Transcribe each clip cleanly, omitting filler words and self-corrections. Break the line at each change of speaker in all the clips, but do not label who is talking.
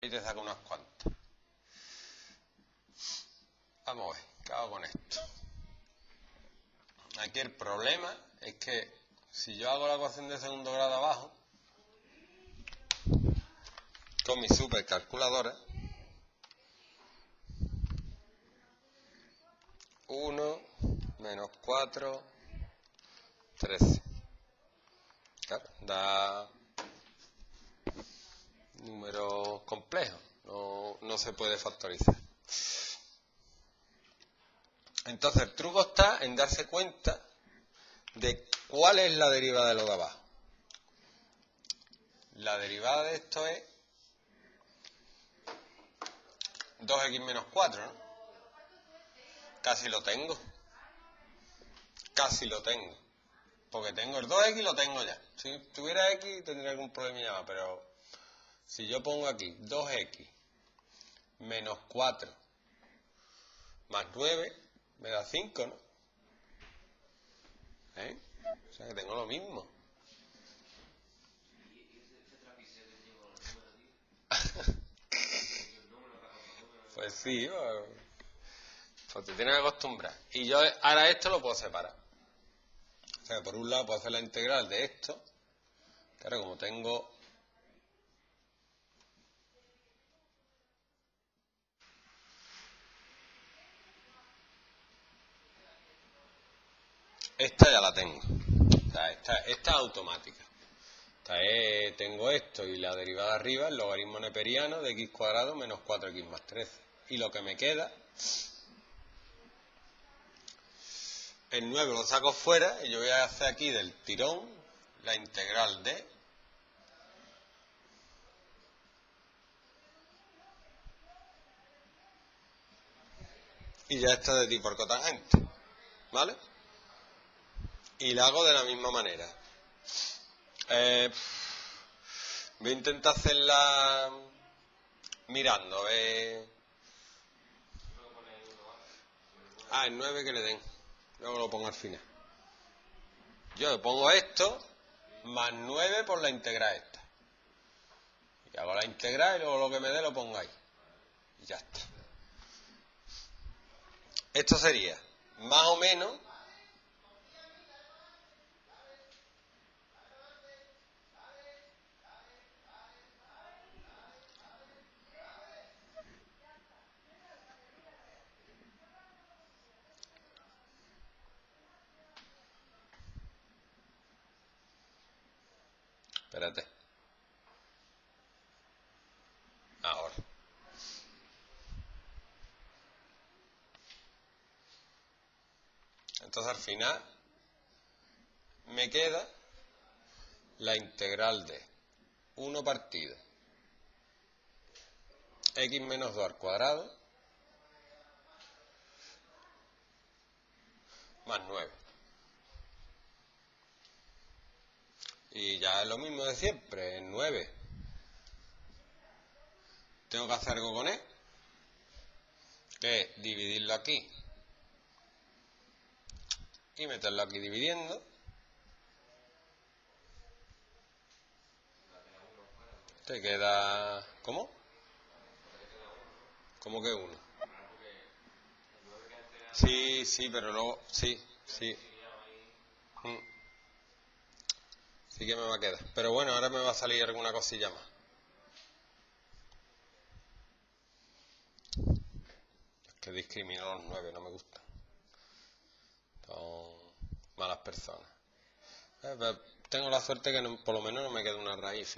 y te saca unas cuantas. Vamos a ver, ¿qué hago con esto? Aquí el problema es que si yo hago la ecuación de segundo grado abajo, con mi supercalculadora, 1 menos 4, 13. Claro, da números complejos, no se puede factorizar. Entonces el truco está en darse cuenta de cuál es la derivada de lo de abajo. La derivada de esto es 2x menos 4, ¿no? Casi lo tengo. Casi lo tengo. Porque tengo el 2x, lo tengo ya. Si tuviera x tendría algún problema, pero si yo pongo aquí 2x menos 4 más 9, me da 5, ¿no? O sea que tengo lo mismo. Pues sí, pues te tienes que acostumbrar. Y yo ahora esto lo puedo separar. O sea, por un lado puedo hacer la integral de esto. Claro, como tengo... Esta ya la tengo. O sea, esta es automática. Tengo esto y la derivada arriba, el logaritmo neperiano de x cuadrado menos 4x más 13. Y lo que me queda, el 9 lo saco fuera y yo voy a hacer aquí del tirón la integral de... Y ya está de tipo arcotangente, ¿vale? Y la hago de la misma manera. Voy a intentar hacerla mirando, el 9 que le den. Luego lo pongo al final. Yo pongo esto más 9 por la integral esta. Y hago la integral y luego lo que me dé lo pongo ahí. Y ya está. Esto sería más o menos... Espérate. Ahora. Entonces al final me queda la integral de 1 partido x menos 2 al cuadrado más 9. Y ya es lo mismo de siempre, el 9. Tengo que hacer algo con él, que es dividirlo aquí y meterlo aquí dividiendo. Te queda... ¿Cómo? ¿Cómo que 1? Sí, pero luego... Sí. Sí que me va a quedar. Pero bueno, ahora me va a salir alguna cosilla más. Es que discrimino a los 9, no me gusta. Son malas personas. Pero tengo la suerte que por lo menos no me queda una raíz.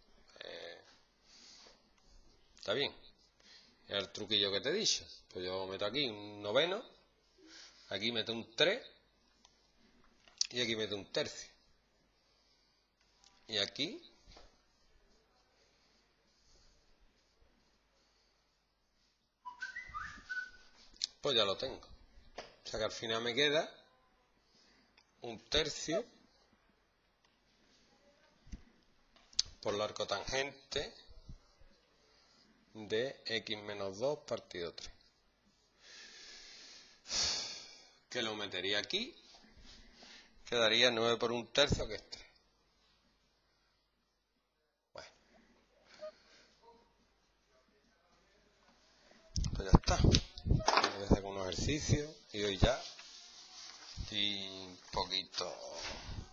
¿Está bien? Es el truquillo que te he dicho. Pues yo meto aquí un noveno, aquí meto un 3 y aquí meto un tercio. Y aquí pues ya lo tengo. O sea que al final me queda un tercio por la arcotangente de x menos 2 partido 3. Que lo metería aquí. Quedaría 9 por un tercio, que es 3. Bueno. ejercicio y hoy ya estoy un poquito